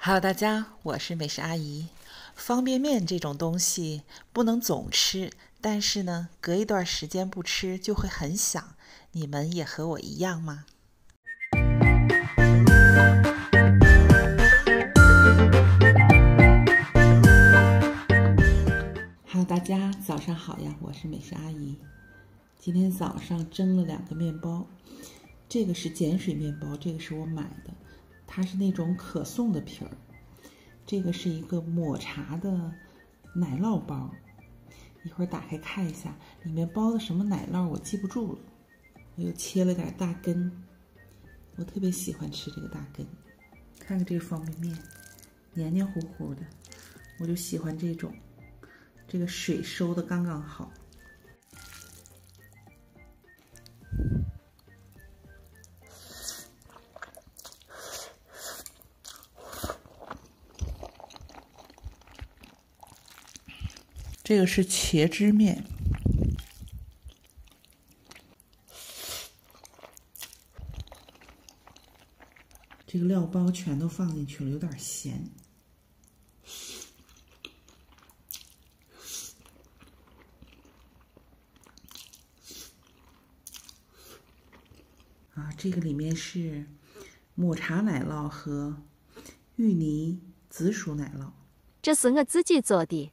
Hello，大家，我是美食阿姨。方便面这种东西不能总吃，但是呢，隔一段时间不吃就会很想。你们也和我一样吗？Hello，大家早上好呀，我是美食阿姨。今天早上蒸了2个面包，这个是碱水面包，这个是我买的，它是那种可颂的皮儿。这个是一个抹茶的奶酪包，一会儿打开看一下，里面包的什么奶酪我记不住了。我又切了点大根，我特别喜欢吃这个大根。看看这个方便面，黏黏糊糊的，我就喜欢这种，这个水收的刚刚好。这个是茄汁面，这个料包全都放进去了，有点咸。这个里面是抹茶奶酪和芋泥紫薯奶酪。 这是我自己做的。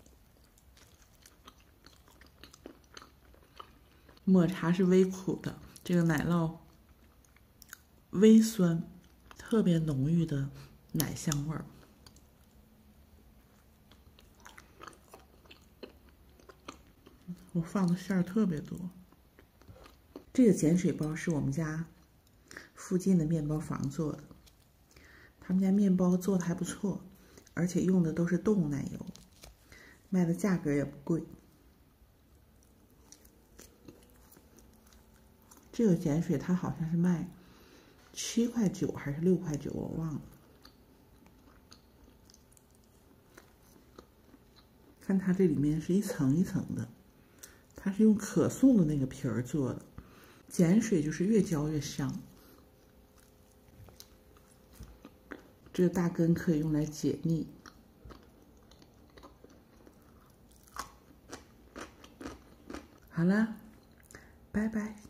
抹茶是微苦的，这个奶酪微酸，特别浓郁的奶香味儿。我放的馅儿特别多。这个碱水包是我们家附近的面包房做的，他们家面包做的还不错，而且用的都是动物奶油，卖的价格也不贵。这个碱水它好像是卖7.9块还是6.9块，我忘了。看它这里面是一层一层的，它是用可颂的那个皮儿做的，碱水就是越嚼越香。这个大根可以用来解腻。好了，拜拜。